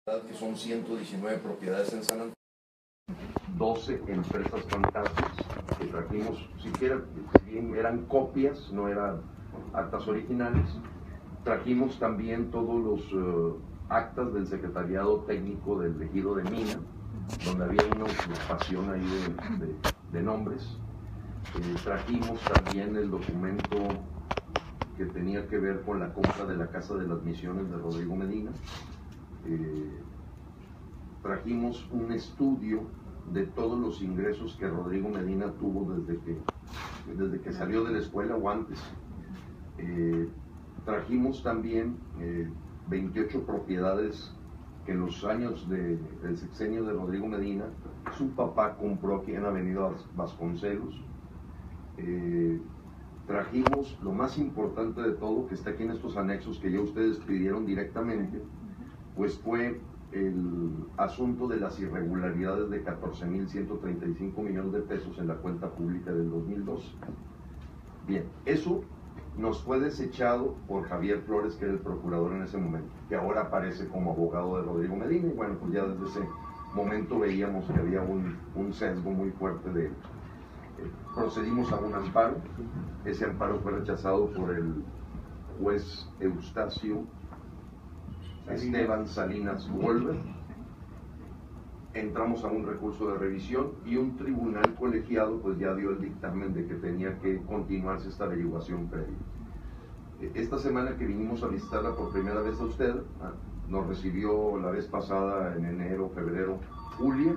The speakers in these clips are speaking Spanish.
que son 119 propiedades en San Antonio. 12 empresas fantasmas que trajimos, si bien eran copias, no eran actas originales. Trajimos también todos los actas del secretariado técnico del ejido de Mina, donde había una usurpación ahí de nombres. Trajimos también el documento que tenía que ver con la compra de la Casa de las Misiones de Rodrigo Medina. Trajimos un estudio de todos los ingresos que Rodrigo Medina tuvo desde que salió de la escuela o antes. Trajimos también 28 propiedades que en los años del sexenio de Rodrigo Medina su papá compró aquí en Avenida Vasconcelos. Trajimos lo más importante de todo, que está aquí en estos anexos que ya ustedes pidieron directamente, pues fue el asunto de las irregularidades de 14.135 millones de pesos en la cuenta pública del 2012. Bien, eso nos fue desechado por Javier Flores, que era el procurador en ese momento, que ahora aparece como abogado de Rodrigo Medina, y bueno, pues ya desde ese momento veíamos que había un sesgo muy fuerte de él. Procedimos a un amparo. Ese amparo fue rechazado por el juez Eustacio Esteban Salinas Wolver. Entramos a un recurso de revisión y un tribunal colegiado pues ya dio el dictamen de que tenía que continuarse esta averiguación previa. Esta semana que vinimos a visitarla por primera vez a usted, nos recibió la vez pasada en enero, febrero, Julia,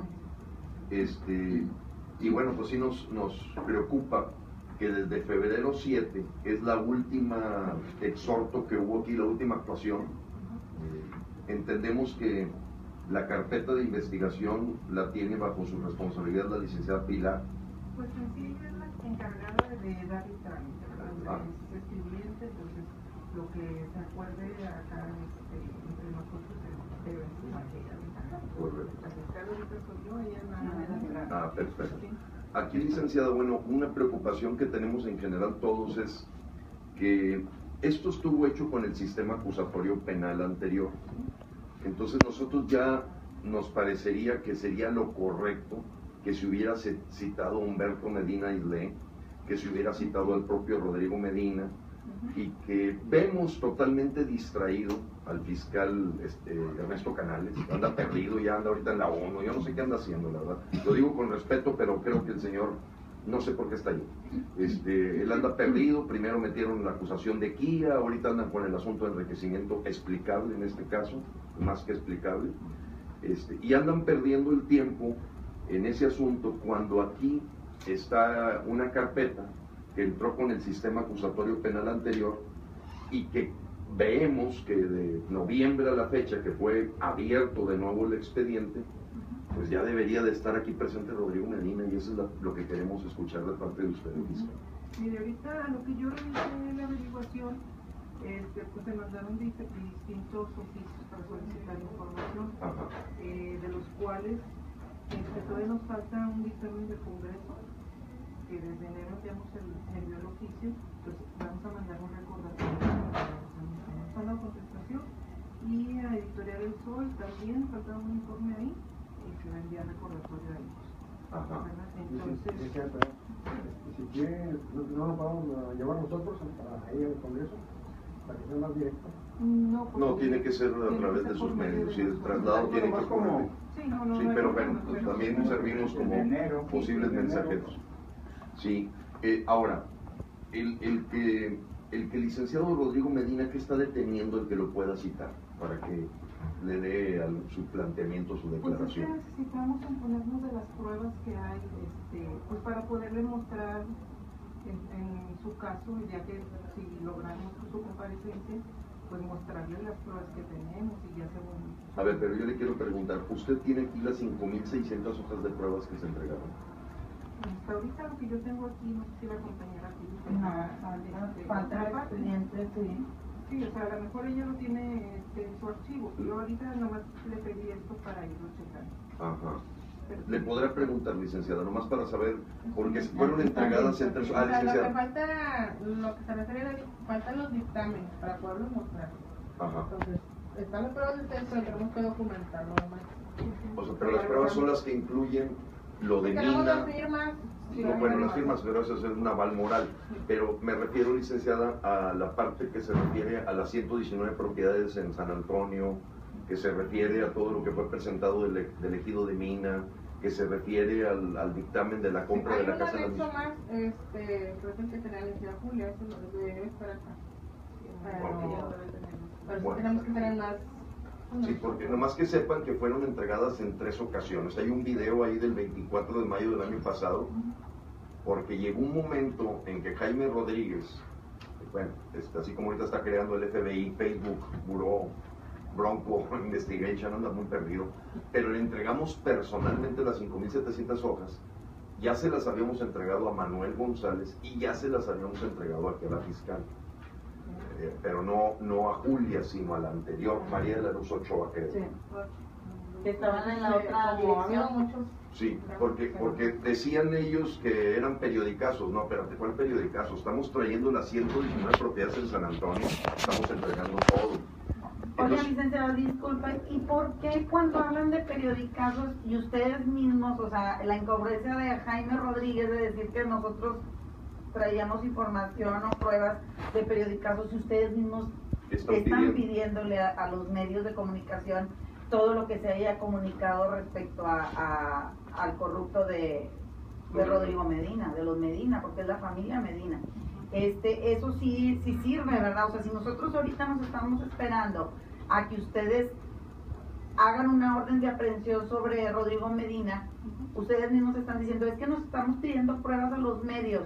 y bueno, pues sí nos preocupa que desde febrero 7 es la última exhorto que hubo aquí, la última actuación. Entendemos que la carpeta de investigación la tiene bajo su responsabilidad la licenciada Pilar. Pues en sí es la encargada de dar el trámite, ¿verdad? Es escribiente, entonces lo que se acuerde acá entre nosotros debe ser perfecto. Aquí, licenciada, bueno, una preocupación que tenemos en general todos es que esto estuvo hecho con el sistema acusatorio penal anterior. Entonces nosotros ya nos parecería que sería lo correcto que se hubiera citado a Humberto Medina Islé, que se hubiera citado al propio Rodrigo Medina, y que vemos totalmente distraído al fiscal Ernesto Canales. Anda perdido, ya anda ahorita en la ONU, yo no sé qué anda haciendo, la verdad. Lo digo con respeto, pero creo que el señor, no sé por qué está ahí. Él anda perdido, primero metieron la acusación de Kia, ahorita andan con el asunto de enriquecimiento explicable en este caso, más que explicable, y andan perdiendo el tiempo en ese asunto cuando aquí está una carpeta que entró con el sistema acusatorio penal anterior y que vemos que de noviembre a la fecha que fue abierto de nuevo el expediente, pues ya debería de estar aquí presente Rodrigo Medina, y eso es lo que queremos escuchar de parte de ustedes, fiscal. Mire, ahorita lo que yo revisé en la averiguación, pues se mandaron distintos oficios para solicitar información, de los cuales todavía nos falta un dictamen del Congreso, que desde enero enviamos el oficio, entonces vamos a mandar un recordatorio para la contestación, y a Editorial El Sol también faltaba un informe ahí, y se va a enviar recordatorio a ellos. Entonces, si quiere, no lo podemos llevar nosotros para ir al Congreso, para que sea más directo. No, tiene que ser a través de sus medios, y el traslado tiene que ser. Sí, pero bueno, pues también servimos como posibles mensajeros. Sí, ahora, el que el licenciado Rodrigo Medina, ¿qué está deteniendo el que lo pueda citar para que le dé su planteamiento, su declaración? Pues necesitamos imponernos de las pruebas que hay, pues para poderle mostrar en su caso, ya que si logramos su comparecencia, pues mostrarle las pruebas que tenemos y ya según... A ver, pero yo le quiero preguntar, ¿usted tiene aquí las 5.600 hojas de pruebas que se entregaron? Hasta ahorita lo que yo tengo aquí, no sé si la compañera aquí... falta el expediente, sí. Sí, o sea, a lo mejor ella lo tiene en su archivo. Yo ahorita nomás le pedí esto para irlo checando. Ajá. Le podrá preguntar, licenciada, nomás para saber, porque fueron entregadas entre... licenciada. Lo que falta, lo que se refiere, faltan los dictámenes para poderlos mostrar. Ajá. Entonces, están las pruebas de texto, tenemos que documentarlo nomás. O sea, pero las pruebas son las que incluyen lo de Tenemos mina. las firmas. No, bueno, las firmas, pero eso es un aval moral. Pero me refiero, licenciada, a la parte que se refiere a las 119 propiedades en San Antonio, que se refiere a todo lo que fue presentado del ejido de mina, que se refiere al dictamen de la compra de la casa de la misma. misma. Hay un anexo más, creo que el que tenía la licenciada Julia, eso lo debe estar acá. Pero sí tenemos que tener más. Sí, porque nomás que sepan que fueron entregadas en 3 ocasiones. Hay un video ahí del 24 de mayo del año pasado, porque llegó un momento en que Jaime Rodríguez, bueno, así como ahorita está creando el FBI, Facebook, Buró, Bronco, Investigation, anda muy perdido, pero le entregamos personalmente las 5.700 hojas, ya se las habíamos entregado a Manuel González y ya se las habíamos entregado aquí a la fiscal. Pero no a Julia, sino a la anterior, María de la Luz Ochoa, creo. Sí. Que estaban en la otra dirección. Sí, porque decían ellos que eran periodicazos. No, espérate, ¿cuál periodicazo? Estamos trayendo las 119 propiedades en San Antonio, estamos entregando todo. Oye, licenciado, disculpe, ¿y por qué cuando hablan de periodicazos y ustedes mismos, o sea, la incongruencia de Jaime Rodríguez de decir que nosotros traíamos información o pruebas de periodicazos y ustedes mismos están pidiéndole a los medios de comunicación todo lo que se haya comunicado respecto al corrupto de Rodrigo Medina, de los Medina, porque es la familia Medina? Eso sí sirve, ¿verdad? O sea, si nosotros ahorita nos estamos esperando a que ustedes hagan una orden de aprehensión sobre Rodrigo Medina, ustedes mismos están diciendo, es que nos estamos pidiendo pruebas a los medios.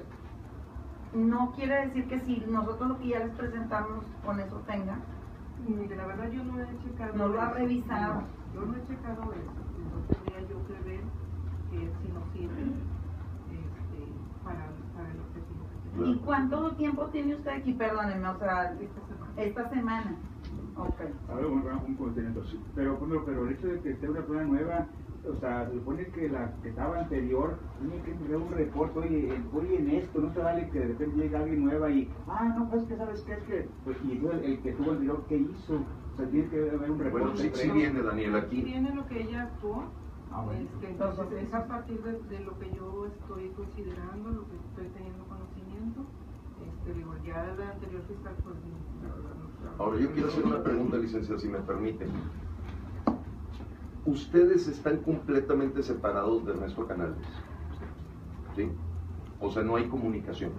No quiere decir que si nosotros lo que ya les presentamos con eso tenga. Mire, la verdad yo no he checado. No lo ha revisado. Yo no he checado eso. Entonces tendría yo que ver si nos sirve para el objetivo que tenemos. ¿Y cuánto tiempo tiene usted aquí? Perdónenme, o sea, esta semana. Ok. Ahora un contenido, sí. Pero el hecho de que esté una prueba nueva, o sea, se supone que la que estaba anterior tiene que entregar un reporte, oye, en esto, no se vale que de repente llegue alguien nueva y, no, pues que sabes qué es que, pues, y el que tuvo el video, ¿qué hizo? O sea, tiene que haber un reporte. Bueno, sí viene, Daniel, aquí. Sí viene lo que ella actuó. Bueno. Entonces es a partir de lo que yo estoy considerando, lo que estoy teniendo conocimiento. Digo, ya la anterior fiscal, pues, la verdad no. Ahora, yo quiero hacer una pregunta, licenciada, si me permiten. Ustedes están completamente separados de Ernesto Canales, ¿sí? O sea, no hay comunicación.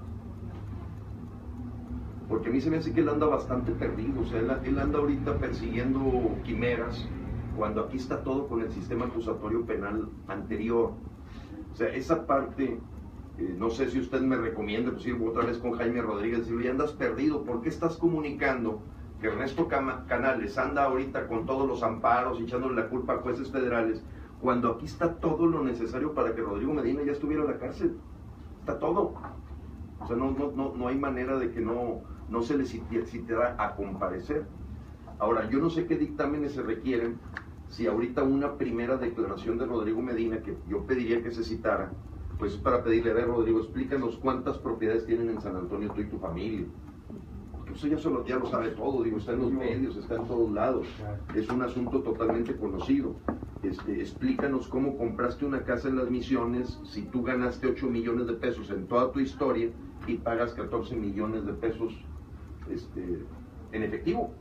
Porque a mí se me hace que él anda bastante perdido, o sea, él anda ahorita persiguiendo quimeras, cuando aquí está todo con el sistema acusatorio penal anterior. O sea, esa parte, no sé si usted me recomienda, pues ir otra vez con Jaime Rodríguez, decirle, ya andas perdido, ¿por qué estás comunicando que Ernesto Canales anda ahorita con todos los amparos y echándole la culpa a jueces federales, cuando aquí está todo lo necesario para que Rodrigo Medina ya estuviera en la cárcel? Está todo. O sea, no hay manera de que no se le citara a comparecer. Ahora, yo no sé qué dictámenes se requieren, si ahorita una primera declaración de Rodrigo Medina, que yo pediría que se citara, pues para pedirle, a ver, Rodrigo, explícanos cuántas propiedades tienen en San Antonio tú y tu familia. Usted ya lo sabe todo, digo, está en los medios, está en todos lados, es un asunto totalmente conocido. Explícanos cómo compraste una casa en Las Misiones si tú ganaste 8 millones de pesos en toda tu historia y pagas 14 millones de pesos en efectivo.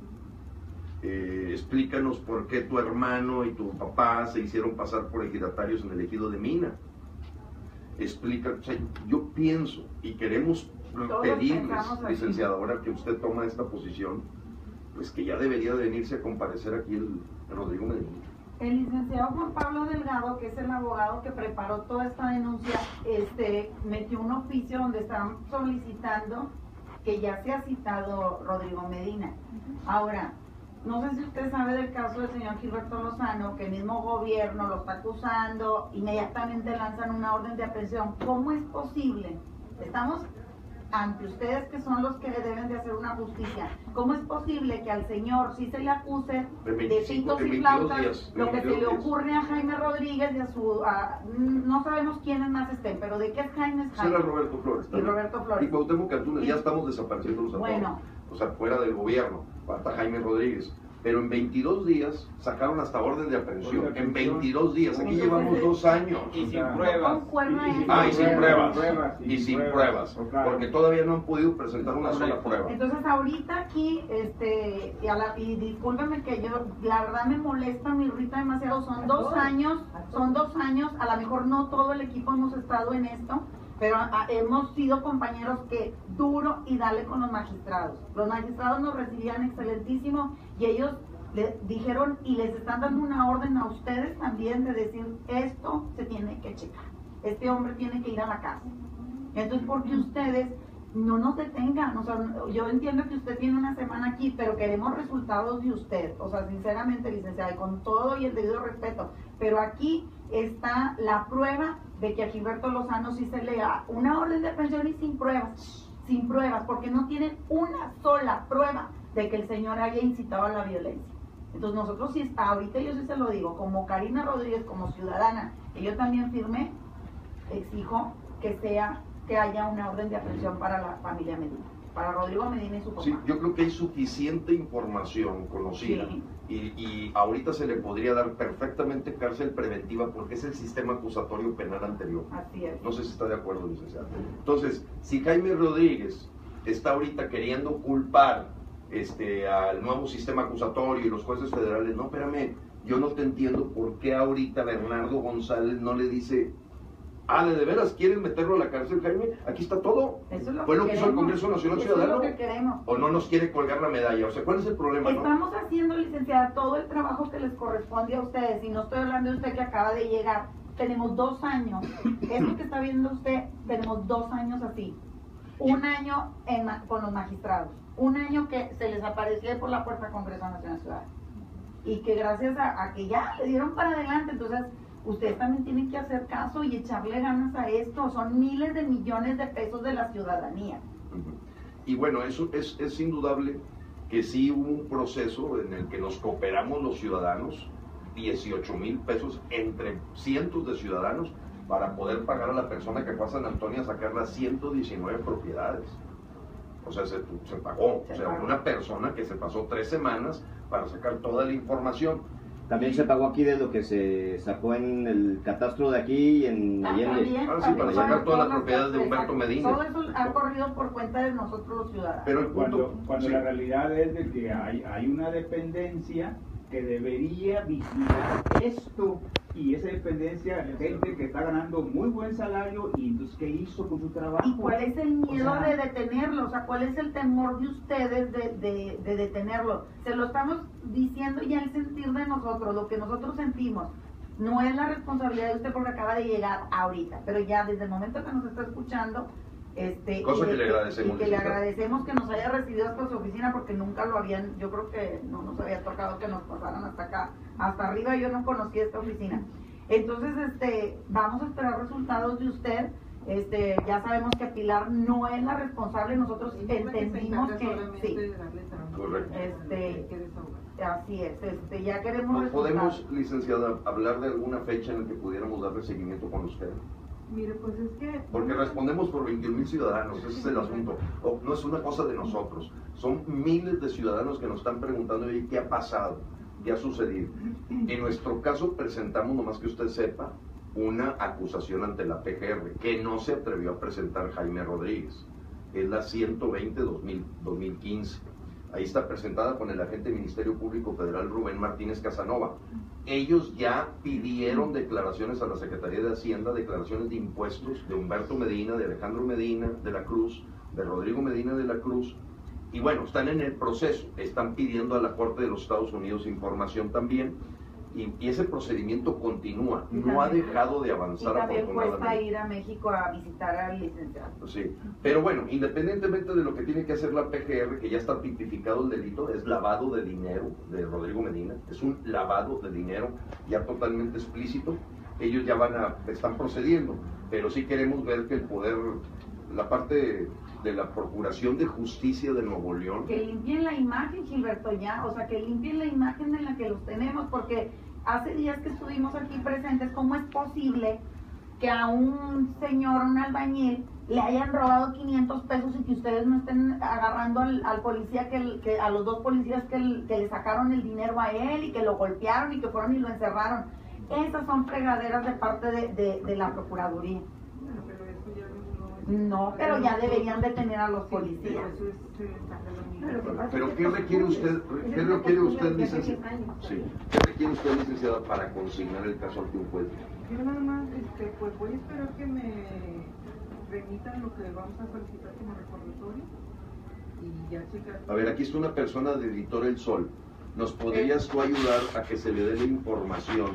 Explícanos por qué tu hermano y tu papá se hicieron pasar por ejidatarios en el ejido de Mina. Explica, o sea, yo pienso y queremos pedirles, licenciada, ahora que usted toma esta posición, pues que ya debería de venirse a comparecer aquí el Rodrigo Medina. El licenciado Juan Pablo Delgado, que es el abogado que preparó toda esta denuncia, metió un oficio donde están solicitando que ya se ha citado Rodrigo Medina. Ahora, no sé si usted sabe del caso del señor Gilberto Lozano, que el mismo gobierno lo está acusando, inmediatamente lanzan una orden de aprehensión. ¿Cómo es posible? Estamos ante ustedes, que son los que le deben de hacer una justicia. ¿Cómo es posible que al señor sí se le acuse de pitos y flautas, lo que se le ocurre a Jaime Rodríguez y no sabemos quiénes más estén, pero de qué es Jaime? Es Jaime. Será Roberto Flores. Y Roberto Flores. Y Cuauhtémoc Cantú, ya estamos desapareciendo los bueno, o sea, fuera del gobierno, hasta Jaime Rodríguez. pero en 22 días sacaron hasta orden de aprehensión. Orden de En aprehensión. 22 días. Aquí Entonces, llevamos 2 años. Y sin Con pruebas. cuerda Y sin esa. Y sin pruebas. y Y sin pruebas. Claro. Porque todavía no han podido presentar una sola prueba. Entonces ahorita aquí, y discúlpeme que yo, la verdad me molesta, me irrita demasiado, son 2 años, a lo mejor no todo el equipo hemos estado en esto, pero hemos sido compañeros que duro y dale con los magistrados. Los magistrados nos recibían excelentísimo y ellos le dijeron y les están dando una orden a ustedes también de decir, esto se tiene que checar, este hombre tiene que ir a la cárcel. Entonces, porque ustedes no nos detengan, o sea, yo entiendo que usted tiene una semana aquí, pero queremos resultados de usted, o sea, sinceramente, licenciada, y con todo y el debido respeto, pero aquí está la prueba de que a Gilberto Lozano sí se le da una orden de aprehensión y sin pruebas, porque no tienen una sola prueba de que el señor haya incitado a la violencia. Entonces nosotros sí, ahorita yo sí se lo digo, como Karina Rodríguez, como ciudadana, que yo también firmé, exijo que haya una orden de aprehensión para la familia Medina, para Rodrigo Medina y su papá. Sí, yo creo que hay suficiente información conocida Sí. y ahorita se le podría dar perfectamente cárcel preventiva porque es el sistema acusatorio penal anterior. Así es. No sé si está de acuerdo, licenciado. Entonces, si Jaime Rodríguez está ahorita queriendo culpar al nuevo sistema acusatorio y los jueces federales, no, espérame, yo no te entiendo por qué ahorita Bernardo González no le dice, ¿de veras quieren meterlo a la cárcel, Jaime? Aquí está todo. Eso es lo Fue lo que que hizo el queremos. Congreso Nacional Eso Ciudadano. es lo que queremos. ¿O no nos quiere colgar la medalla? O sea, ¿cuál es el problema, no? Estamos haciendo, licenciada, todo el trabajo que les corresponde a ustedes, y no estoy hablando de usted que acaba de llegar. Tenemos 2 años, eso que está viendo usted, tenemos 2 años así. 1 año con los magistrados, 1 año que se les apareció por la puerta Congreso Nacional Ciudadano. Y que gracias a que ya le dieron para adelante, entonces ustedes también tienen que hacer caso y echarle ganas a esto. Son miles de millones de pesos de la ciudadanía. Y bueno, eso es indudable que sí hubo un proceso en el que nos cooperamos los ciudadanos, 18,000 pesos entre cientos de ciudadanos para poder pagar a la persona que fue a San Antonio a sacar las 119 propiedades. O sea, se pagó. O sea, una persona que se pasó 3 semanas para sacar toda la información. También se pagó aquí de lo que se sacó en el catastro de aquí y en Allende. Sí, para sacar todas las propiedades de Humberto Medina. Todo eso ha corrido por cuenta de nosotros los ciudadanos. Pero el punto, Cuando sí. la realidad es de que hay una dependencia que debería vigilar esto, y esa dependencia, gente que está ganando muy buen salario, y entonces ¿qué hizo con su trabajo? ¿Y cuál es el miedo O sea, de detenerlo? O sea, ¿cuál es el temor de ustedes de detenerlo? Se lo estamos diciendo ya el sentir de nosotros, lo que nosotros sentimos. No es la responsabilidad de usted porque acaba de llegar ahorita, pero ya desde el momento que nos está escuchando, Cosa que le agradecemos, y que le licenciada. agradecemos que nos haya recibido hasta su oficina, porque nunca lo habían, yo creo que no nos había tocado que nos pasaran hasta acá, hasta arriba. Yo no conocía esta oficina. Entonces, vamos a esperar resultados de usted. Ya sabemos que Pilar no es la responsable, nosotros entendimos que sí. Correcto. Así es, ya queremos ¿No podemos, resultados. licenciada, hablar de alguna fecha en la que pudiéramos darle seguimiento con usted? Mire, pues es que... Porque respondemos por 21,000 ciudadanos, ese es el asunto. No es una cosa de nosotros, son miles de ciudadanos que nos están preguntando, oye, ¿qué ha pasado? ¿Qué ha sucedido? En nuestro caso presentamos, nomás que usted sepa, una acusación ante la PGR, que no se atrevió a presentar Jaime Rodríguez. Es la 120-2015. Ahí está presentada con el agente del Ministerio Público Federal Rubén Martínez Casanova. Ellos ya pidieron declaraciones a la Secretaría de Hacienda, declaraciones de impuestos de Humberto Medina, de Alejandro Medina de la Cruz, de Rodrigo Medina de la Cruz. Y bueno, están en el proceso, están pidiendo a la Corte de los Estados Unidos información también. Y ese procedimiento continúa, no ha dejado de avanzar. Y también cuesta afortunadamente ir a México a visitar al licenciado. Sí, pero bueno, independientemente de lo que tiene que hacer la PGR, que ya está tipificado el delito, es lavado de dinero de Rodrigo Medina, es un lavado de dinero ya totalmente explícito. Ellos ya están procediendo, pero sí queremos ver que el poder, la parte de la Procuración de Justicia de Nuevo León, Que limpien la imagen, Gilberto, ya, o sea, que limpien la imagen en la que los tenemos, porque hace días que estuvimos aquí presentes, ¿cómo es posible que a un señor, un albañil, le hayan robado 500 pesos y que ustedes no estén agarrando al policía, que a los dos policías que le sacaron el dinero a él y que lo golpearon y que fueron y lo encerraron. Esas son fregaderas de parte de la Procuraduría. Bueno, pero eso ya No, pero ya deberían detener a los policías. Eso es Pero ¿qué requiere usted, licenciada? Sí. ¿Qué requiere usted, licenciada, para consignar el caso ante un juez? Yo nada más, pues voy a esperar que me remitan lo que vamos a solicitar como recordatorio y ya checar. A ver, aquí está una persona de Editor El Sol. ¿Nos podrías tú ayudar a que se le dé la información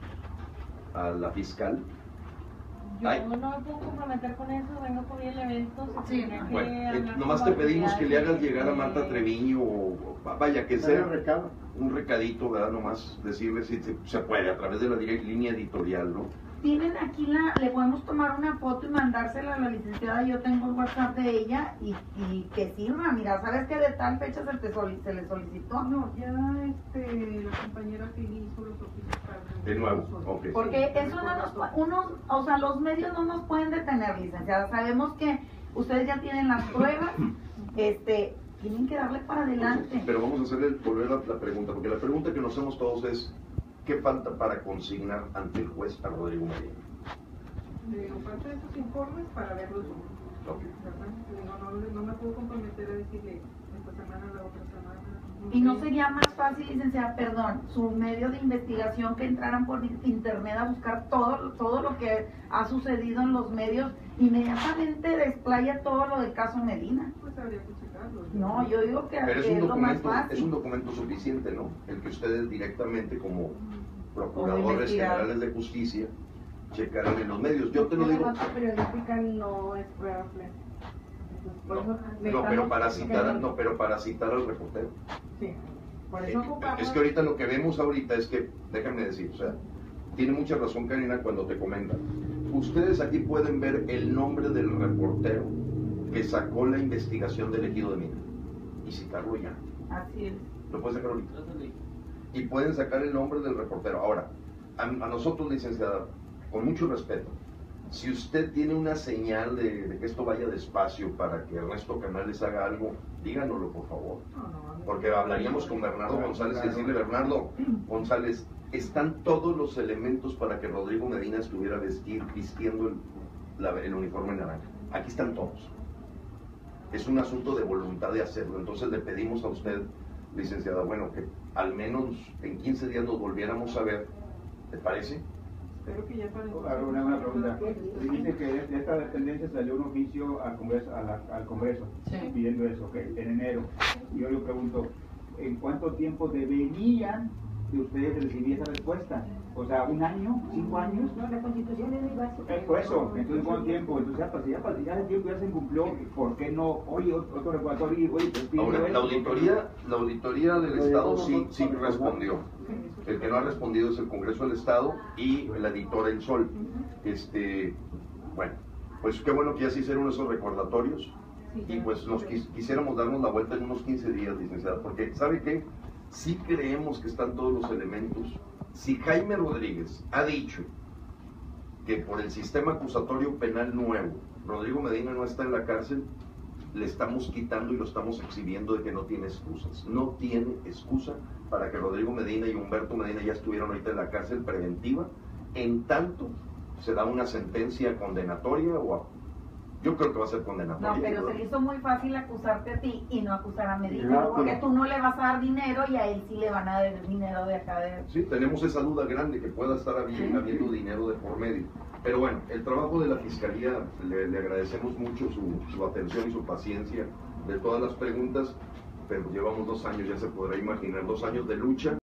a la fiscal? Yo no me puedo comprometer con eso, vengo por el evento. Sí, bueno, nomás te pedimos que le hagas llegar a Marta Treviño o vaya, que sea un recadito, ¿verdad? Nomás decirle si se puede a través de la línea editorial, ¿no? Tienen aquí le podemos tomar una foto y mandársela a la licenciada. Yo tengo el WhatsApp de ella y que sirva. Mira, ¿sabes que de tal fecha se le solicitó? No, ya la compañera que hizo los oficios para... De nuevo, ok. Porque eso o sea, los medios no nos pueden detener, licenciada. Sabemos que ustedes ya tienen las pruebas, tienen que darle para adelante. Pero vamos a volver a la pregunta, porque la pregunta que nos hacemos todos es: ¿qué falta para consignar ante el juez a Rodrigo Medina? Falta esos informes para verlos. Okay. No me puedo comprometer a decirle esta semana, la otra semana. ¿Y no sería más fácil, licenciada, su medio de investigación, que entraran por internet a buscar todo lo que ha sucedido en los medios? Inmediatamente desplaya todo lo del caso Medina. Pues habría que checarlo. No, yo digo que pero es lo más fácil. Es un documento suficiente, ¿no? El que ustedes directamente como procuradores generales de justicia checaran en los medios. Yo te lo digo. La nota periodística no es prueba plena. No, pero para citar al reportero. Sí. Por eso ocupamos... Es que ahorita lo que vemos ahorita es que, déjame decir, o sea, tiene mucha razón Karina cuando te comenta. Ustedes aquí pueden ver el nombre del reportero que sacó la investigación del Ejido de Mina y citarlo ya. Así es. Lo pueden sacar ahorita. Y pueden sacar el nombre del reportero. Ahora, a nosotros, licenciada, con mucho respeto, si usted tiene una señal de que esto vaya despacio para que Ernesto Canales haga algo, díganoslo, por favor. Porque hablaríamos con Bernardo González y decirle: Bernardo González, están todos los elementos para que Rodrigo Medina estuviera vistiendo el uniforme naranja. Aquí están todos. Es un asunto de voluntad de hacerlo. Entonces le pedimos a usted, licenciada, bueno, que al menos en 15 días nos volviéramos a ver. ¿Te parece? Espero que ya para... Una pregunta. Dice que de esta dependencia salió un oficio al Congreso pidiendo eso, okay, en enero. Y yo le pregunto, ¿en cuánto tiempo deberían de ustedes recibir esa respuesta? O sea, ¿un año? ¿5 años? No, la Constitución es muy básica. Por eso, entonces ¿cuánto tiempo? Entonces ya el tiempo ya se cumplió, ¿por qué no? Oye, otro recordatorio, oye, pues pide. Ahora, la auditoría del Estado sí respondió. El que no ha respondido es el Congreso del Estado y la editora El Sol. Bueno, pues qué bueno que ya se hicieron esos recordatorios y pues nos quisiéramos darnos la vuelta en unos 15 días, licenciada, porque ¿sabe qué? Sí creemos que están todos los elementos. Si Jaime Rodríguez ha dicho que por el sistema acusatorio penal nuevo Rodrigo Medina no está en la cárcel, le estamos quitando y lo estamos exhibiendo de que no tiene excusas. No tiene excusa para que Rodrigo Medina y Humberto Medina ya estuvieran ahorita en la cárcel preventiva, en tanto se da una sentencia condenatoria yo creo que va a ser condenatoria. No, pero se le hizo muy fácil acusarte a ti y no acusar a Medina, porque tú no le vas a dar dinero y a él sí le van a dar dinero de acá de... Sí, tenemos esa duda grande que pueda estar habiendo dinero de por medio. Pero bueno, el trabajo de la Fiscalía, le agradecemos mucho su atención y su paciencia de todas las preguntas, pero llevamos 2 años, ya se podrá imaginar, 2 años de lucha